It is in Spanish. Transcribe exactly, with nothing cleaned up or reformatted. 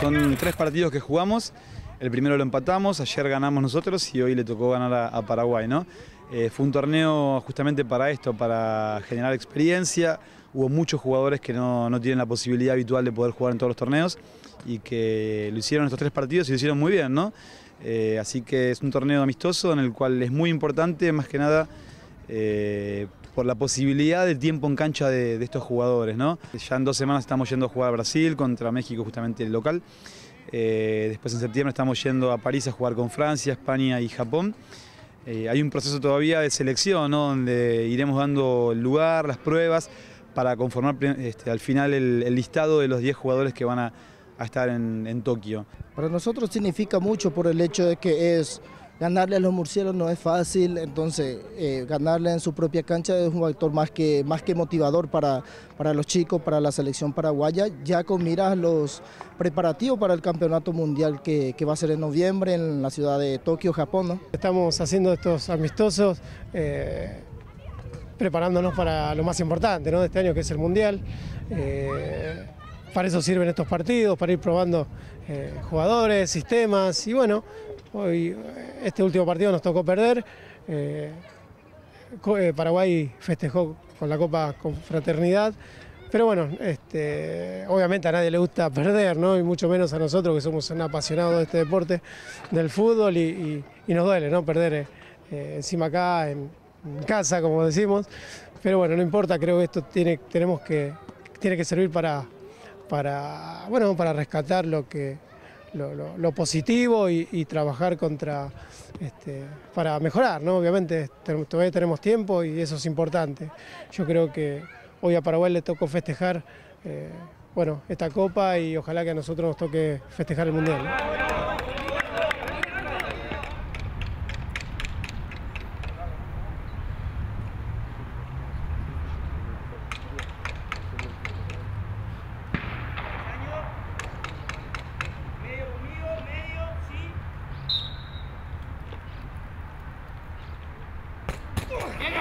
son tres partidos que jugamos. El primero lo empatamos, ayer ganamos nosotros y hoy le tocó ganar a, a Paraguay, ¿no? Eh, fue un torneo justamente para esto, para generar experiencia. Hubo muchos jugadores que no, no tienen la posibilidad habitual de poder jugar en todos los torneos y que lo hicieron estos tres partidos y lo hicieron muy bien, ¿no? Eh, así que es un torneo amistoso en el cual es muy importante, más que nada, eh, por la posibilidad de tiempo en cancha de, de estos jugadores, ¿no? Ya en dos semanas estamos yendo a jugar a Brasil contra México, justamente el local. Eh, después en septiembre estamos yendo a París a jugar con Francia, España y Japón. Eh, hay un proceso todavía de selección, ¿no? Donde iremos dando el lugar, las pruebas, para conformar este, al final el, el listado de los diez jugadores que van a, a estar en, en Tokio. Para nosotros significa mucho por el hecho de que es ganarle a los murciélagos no es fácil, entonces eh, ganarle en su propia cancha es un factor más que, más que motivador para, para los chicos, para la selección paraguaya, ya con miras a los preparativos para el campeonato mundial que, que va a ser en noviembre en la ciudad de Tokio, Japón, ¿no? Estamos haciendo estos amistosos, eh, preparándonos para lo más importante, ¿no?, de este año, que es el mundial. Eh, para eso sirven estos partidos, para ir probando eh, jugadores, sistemas y bueno. Hoy, este último partido nos tocó perder, eh, Paraguay festejó con la Copa Confraternidad, pero bueno, este, obviamente a nadie le gusta perder, ¿no? Y mucho menos a nosotros que somos un apasionados de este deporte, del fútbol, y, y, y nos duele, ¿no?, perder eh, encima acá, en, en casa, como decimos, pero bueno, no importa, creo que esto tiene, tenemos que, tiene que servir para, para, bueno, para rescatar lo que... Lo, lo, lo positivo y, y trabajar contra, este, para mejorar, ¿no? Obviamente todavía tenemos tiempo y eso es importante. Yo creo que hoy a Paraguay le tocó festejar eh, bueno, esta Copa y ojalá que a nosotros nos toque festejar el Mundial, ¿no? Bien.